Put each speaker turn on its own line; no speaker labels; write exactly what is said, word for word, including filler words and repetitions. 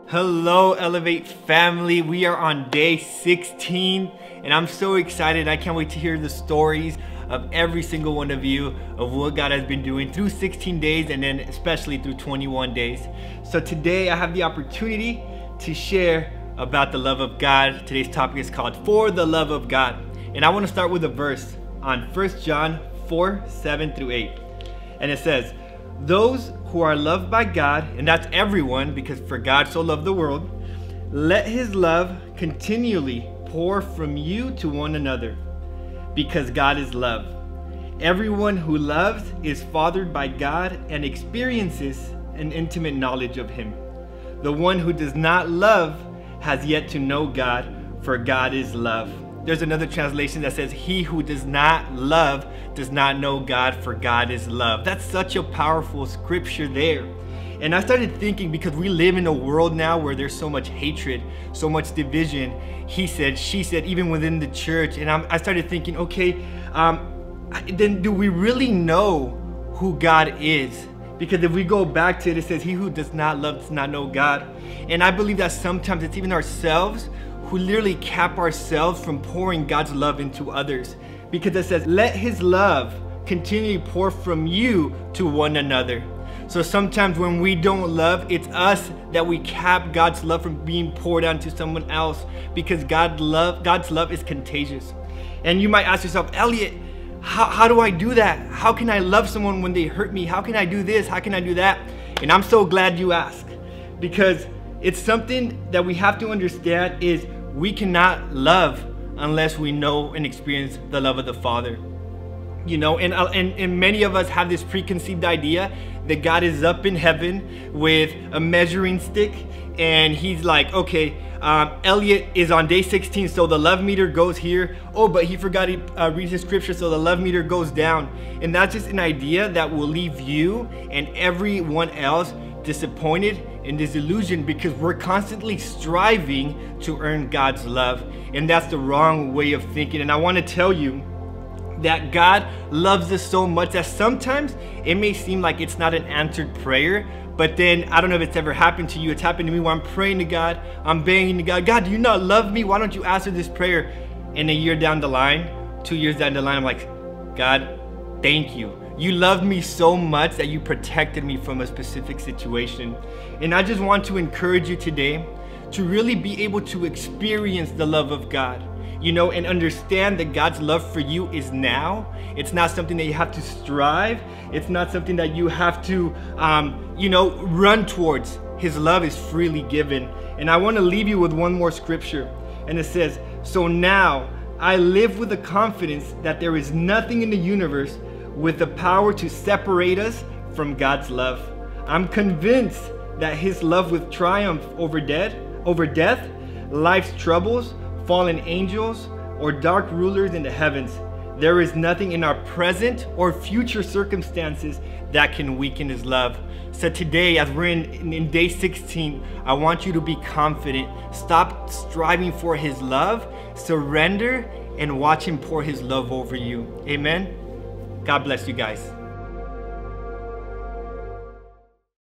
Hello Elevate family, we are on day sixteen and I'm so excited. I can't wait to hear the stories of every single one of you of what God has been doing through sixteen days and then especially through twenty-one days. So today I have the opportunity to share about the love of God. Today's topic is called For the Love of God, and I want to start with a verse on First John four, seven through eight, and it says, "Those who are loved by God," and that's everyone, because for God so loved the world, "let his love continually pour from you to one another, because God is love. Everyone who loves is fathered by God and experiences an intimate knowledge of him. The one who does not love has yet to know God, for God is love." There's another translation that says, "He who does not love does not know God, for God is love." That's such a powerful scripture there. And I started thinking, because we live in a world now where there's so much hatred, so much division, he said, she said, even within the church. And I'm, I started thinking, okay, um, then do we really know who God is? Because if we go back to it, it says, "He who does not love does not know God." And I believe that sometimes it's even ourselves who literally cap ourselves from pouring God's love into others. Because it says, "Let his love continually pour from you to one another." So sometimes when we don't love, it's us that we cap God's love from being poured onto someone else, because God love, God's love is contagious. And you might ask yourself, "Elliot, how, how do I do that? How can I love someone when they hurt me? How can I do this? How can I do that?" And I'm so glad you asked, because it's something that we have to understand is we cannot love unless we know and experience the love of the Father. You know, and, and, and many of us have this preconceived idea that God is up in heaven with a measuring stick, and he's like, okay, um, Elliot is on day sixteen, so the love meter goes here. Oh, but he forgot to uh, read his scripture, so the love meter goes down. And that's just an idea that will leave you and everyone else disappointed and disillusioned, because we're constantly striving to earn God's love, and that's the wrong way of thinking. And I want to tell you that God loves us so much that sometimes it may seem like it's not an answered prayer, but then I don't know if it's ever happened to you. It's happened to me where I'm praying to God, I'm begging to God, "God, do you not love me? Why don't you answer this prayer?" And a year down the line, two years down the line, I'm like, "God, thank you. You loved me so much that you protected me from a specific situation." And I just want to encourage you today to really be able to experience the love of God, you know, and understand that God's love for you is now. It's not something that you have to strive. It's not something that you have to, um, you know, run towards. His love is freely given. And I want to leave you with one more scripture. And it says, "So now I live with the confidence that there is nothing in the universe with the power to separate us from God's love. I'm convinced that his love will triumph over death, over death, life's troubles, fallen angels, or dark rulers in the heavens. There is nothing in our present or future circumstances that can weaken his love." So today, as we're in, in day sixteen, I want you to be confident. Stop striving for his love, surrender, and watch him pour his love over you. Amen. God bless you guys.